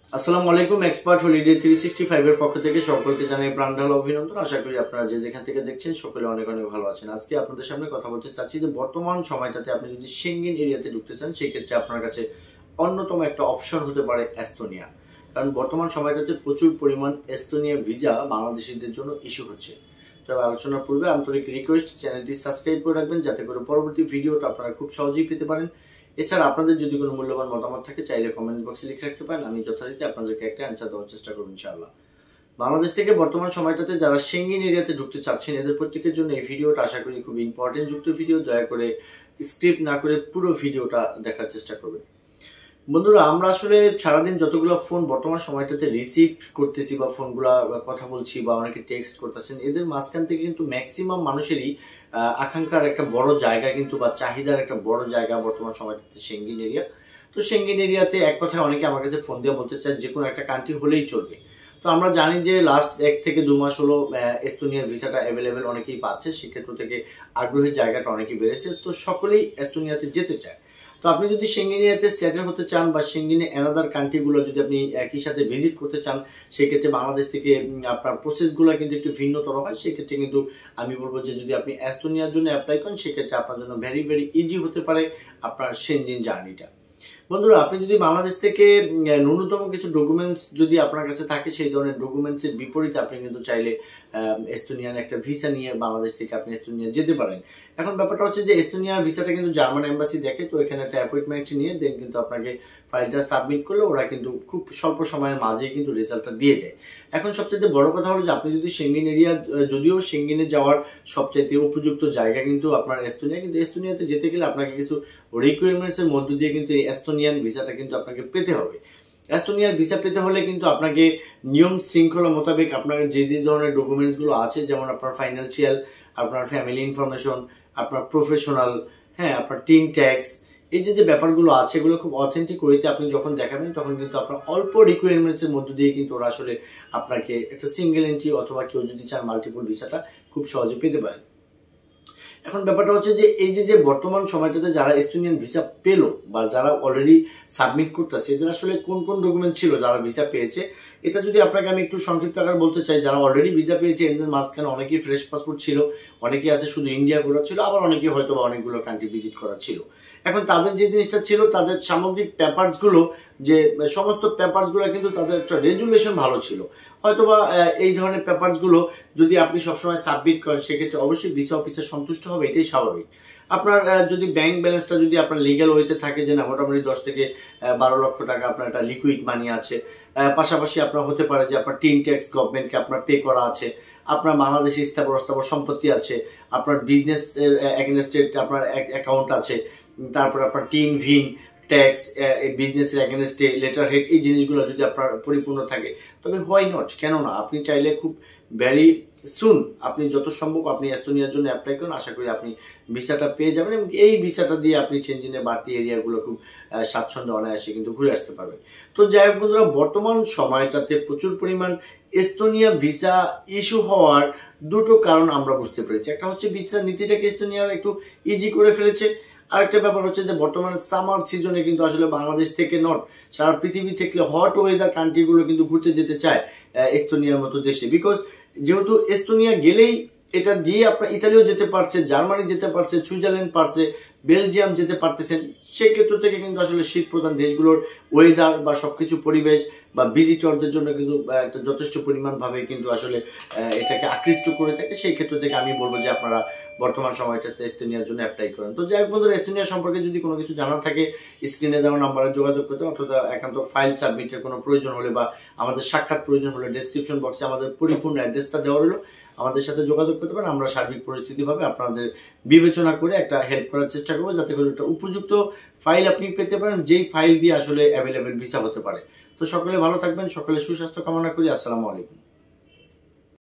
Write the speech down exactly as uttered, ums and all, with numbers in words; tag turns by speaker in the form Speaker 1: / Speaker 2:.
Speaker 1: আসসালামু আলাইকুম। Expert Holiday three sixty five এর পক্ষ থেকে সকলকে জানাই প্রাণঢালা অভিনন্দন। আশা করি আপনারা যে যেখান থেকে দেখছেন সকলে অনেক অনেক ভালো আছেন। আজকে আপনাদের সামনে কথা বলতে চাচ্ছি যে বর্তমান সময়টাতে আপনি যদি সেঙ্গেন এরিয়াতে ঢুকতে চান সেক্ষেত্রে আপনার কাছে অন্যতম একটা অপশন হতে পারে এস্তোনিয়া। কারণ বর্তমান সময়টাতে প্রচুর পরিমাণ এস্তোনিয়া ভিসা বাংলাদেশিদের জন্য ইস্যু হচ্ছে। তবে আলোচনার পূর্বে আন্তরিক রিকোয়েস্ট, চ্যানেলটি সাবস্ক্রাইব করে রাখবেন যাতে করে পরবর্তী ভিডিওটা আপনারা খুব সহজেই পেতে পারেন। এছাড়া আপনাদের যদি কোনো মূল্যবান মতামত থাকে চাইলে কমেন্ট বক্সে লিখে রাখতে পারেন, আমি যথারীতি আপনাদেরকে একটা অ্যান্সার দেওয়ার চেষ্টা করব ইনশাআল্লাহ। বাংলাদেশ থেকে বর্তমান সময়টাতে যারা সেঙ্গেন এরিয়াতে ঢুকতে চাচ্ছেন এদের প্রত্যেকের জন্য এই ভিডিওটা আশা করি খুব ইম্পর্টেন্ট যুক্ত ভিডিও। দয়া করে স্ক্রিপ্ট না করে পুরো ভিডিওটা দেখার চেষ্টা করবেন। বন্ধুরা, আমরা আসলে সারাদিন যতগুলো ফোন বর্তমান সময়টাতে রিসিভ করতেছি বা ফোনগুলা কথা বলছি বা অনেকে টেক্সট করতেছেন, এদের মাঝখান থেকে কিন্তু ম্যাক্সিমাম মানুষেরই আকাঙ্ক্ষার একটা বড় জায়গা কিন্তু বা চাহিদার একটা বড় জায়গা বর্তমান সময়টাতে সেঙ্গেন এরিয়া। তো সেঙ্গেন এরিয়াতে এক কথায় অনেকে আমার কাছে ফোন দিয়ে বলতে চায় যে কোনো একটা কান্ট্রি হলেই চলবে। তো আমরা জানি যে লাস্ট এক থেকে দু মাস হলো এস্তোনিয়ার ভিসাটা অ্যাভেলেবেল অনেকেই পাচ্ছে, সেক্ষেত্র থেকে আগ্রহের জায়গাটা অনেকেই বেড়েছে। তো সকলেই এস্তোনিয়াতে যেতে চায়। তো আপনি যদি সেঙ্গেন এরিয়াতে সেটেল হতে চান বা সেঙ্গেনে অ্যানাদার কান্ট্রিগুলো যদি আপনি একই সাথে ভিজিট করতে চান, সেক্ষেত্রে বাংলাদেশ থেকে আপনার প্রসেসগুলো কিন্তু একটু ভিন্নতর হয়। সেক্ষেত্রে কিন্তু আমি বলবো যে যদি আপনি এস্তোনিয়ার জন্য অ্যাপ্লাই করেন সেক্ষেত্রে আপনার জন্য ভেরি ভেরি ইজি হতে পারে আপনার সেনজেন জার্নিটা। বন্ধুরা, আপনি যদি বাংলাদেশ থেকে ন্যূনতম কিছু ডকুমেন্টস যদি আপনার কাছে থাকে, সেই ধরনের ডকুমেন্টসের বিপরীতে আপনি কিন্তু চাইলে এস্তোনিয়ান একটা ভিসা নিয়ে বাংলাদেশ থেকে আপনি এস্তোনিয়া যেতে পারেন। এখন ব্যাপারটা হচ্ছে যে এস্তোনিয়ার ভিসাটা কিন্তু জার্মান এম্বাসি দেখে, তো এখানে একটা অ্যাপয়েন্টমেন্ট নিয়ে দেন কিন্তু আপনাকে ফাইলটা সাবমিট করলে ওরা কিন্তু খুব স্বল্প সময়ের মাঝেই কিন্তু রেজাল্টটা দিয়ে দেয়। এখন সবচেয়ে বড় কথা হলো যে আপনি যদি সেঙ্গেন এরিয়া, যদিও সেঙ্গেনে যাওয়ার সবচাইতে উপযুক্ত জায়গা কিন্তু আপনার এস্তোনিয়া, কিন্তু এস্তোনিয়াতে যেতে গেলে আপনাকে কিছু রিকোয়ারমেন্টস এর মধ্য দিয়ে কিন্তু এই এস্তোনিয়ান ভিসাটা কিন্তু আপনাকে পেতে হবে। এস্তোনিয়ার ভিসা পেতে হলে কিন্তু আপনাকে নিয়ম শৃঙ্খলা মোতাবেক আপনার যে যে ধরনের ডকুমেন্টস গুলো আছে, যেমন আপনার ফাইন্যান্সিয়াল, আপনার ফ্যামিলি ইনফরমেশন, আপনার প্রফেশনাল, হ্যাঁ আপনার টিন ট্যাক্স, এই যে যে ব্যাপারগুলো আছে এগুলো খুব অথেন্টিক ওয়েতে আপনি যখন দেখাবেন তখন কিন্তু আপনার অল্প রিকোয়ারমেন্টস এর মধ্য দিয়ে কিন্তু ওরা আসলে আপনাকে একটা সিঙ্গেল এন্ট্রি অথবা কেউ যদি চান মাল্টিপল ভিসাটা খুব সহজে পেতে পারেন। এখন ব্যাপারটা হচ্ছে যে এই যে যে বর্তমান সময়টাতে যারা এস্তোনিয়ান ভিসা পেলো বা যারা অলরেডি সাবমিট করতেছে, এদের আসলে কোন কোন ডকুমেন্ট ছিল যারা ভিসা পেয়েছে, এটা যদি আপনাকে আমি একটু সংক্ষিপ্ত আকারে বলতে চাই। যারা অলরেডি ভিসা পেয়েছে এদের মাঝখানে অনেকেই ফ্রেশ পাসপোর্ট ছিল, অনেকেই আছে শুধু ইন্ডিয়া ঘোরা ছিল, আবার অনেকেই হয়তো বা অনেকগুলো কান্ট্রি ভিজিট করা ছিল। এখন তাদের যে জিনিসটা ছিল, তাদের সামগ্রিক পেপারস গুলো, যে সমস্ত পেপারস গুলো কিন্তু তাদের একটা রেজুলেশন ভালো ছিল। হয়তোবা এই ধরনের পেপারস গুলো যদি আপনি সবসময় সাবমিট করেন সেক্ষেত্রে অবশ্যই ভিসা অফিসার সন্তুষ্ট হবে, এটাই স্বাভাবিক। আপনার যদি ব্যাংক ব্যালেন্সটা যদি আপনার লিগ্যাল ওয়েতে থাকে যে না মোটামুটি দশ থেকে বারো লক্ষ টাকা আপনার একটা লিকুইড মানি আছে, পাশাপাশি আপনার হতে পারে যে আপনার টিন ট্যাক্স গভর্নমেন্টকে আপনার পে করা আছে, আপনার বাংলাদেশে স্থাবর অস্থাবর সম্পত্তি আছে, আপনার বিজনেস এগেনস্টে আপনার অ্যাকাউন্ট আছে, তারপর আপনার টিন ভিন ট্যাক্স, বিজনেসের এগেনস্টে লেটার হেড, এই জিনিসগুলো যদি আপনার পরিপূর্ণ থাকে তবে হোয়াই নট, কেন না, আপনি চাইলে খুব ভেরি সুন আপনি যত সম্ভব আপনি এস্তোনিয়ার জন্য অ্যাপ্লাই করুন। আশা করি আপনি ভিসাটা পেয়ে যাবেন এবং এই ভিসাটা দিয়ে আপনি সেনজেনের বাড়তি এরিয়াগুলো খুব স্বাচ্ছন্দ্য অনায়াসে কিন্তু ঘুরে আসতে পারবেন। তো যাই হোক বন্ধুরা, বর্তমান সময়টাতে প্রচুর পরিমাণ এস্তোনিয়া ভিসা ইস্যু হওয়ার দুটো কারণ আমরা বুঝতে পেরেছি। একটা হচ্ছে ভিসা নীতিটাকে এস্তোনিয়ার একটু ইজি করে ফেলেছে। আরেকটা ব্যাপার হচ্ছে যে বর্তমানে সামার সিজনে কিন্তু আসলে বাংলাদেশ থেকে নট সারা পৃথিবী থেকে হট ওয়েদার কান্ট্রিগুলো কিন্তু ঘুরতে যেতে চায় এস্তোনিয়ার মতো দেশে, বিকজ যেহেতু এস্তোনিয়া গেলেই এটা দিয়ে আপনার ইতালিও যেতে পারছে, জার্মানি যেতে পারছে, সুইজারল্যান্ড পারছে, বেলজিয়াম যেতে পারতেছেন। সেক্ষেত্র থেকে কিন্তু আসলে শীত প্রধান দেশগুলোর ওয়েদার বা সবকিছু পরিবেশ বা ভিজিটরদের জন্য কিন্তু একটা যথেষ্ট পরিমাণ ভাবে কিন্তু আসলে এটাকে আকৃষ্ট করে থাকে। সেই ক্ষেত্র থেকে আমি বলবো যে আপনারা বর্তমান সময়টাতে এস্তোনিয়ার জন্য অ্যাপ্লাই করেন। তো যাই হোক বন্ধুরা, এস্তোনিয়া সম্পর্কে যদি কোনো কিছু জানার থাকে স্ক্রিনে দেওয়া নাম্বারে যোগাযোগ করতে, অথবা একান্ত ফাইল সাবমিটের কোনো প্রয়োজন হলে বা আমাদের সাক্ষাৎ প্রয়োজন হলে ডেসক্রিপশন বক্সে আমাদের পরিপূর্ণ অ্যাড্রেসটা দেওয়া হলো, আমাদের সাথে যোগাযোগ করতে পারেন। আমরা সার্বিক পরিস্থিতি ভাবে আপনাদের বিবেচনা করে একটা হেল্প করার চেষ্টা করবো যাতে করে একটা উপযুক্ত ফাইল আপনি পেতে পারেন, যেই ফাইল দিয়ে আসলে অ্যাভেলেবেল ভিসা হতে পারে। তো সকলে ভালো থাকবেন, সকলে সুস্বাস্থ্য কামনা করি। আসসালামু আলাইকুম।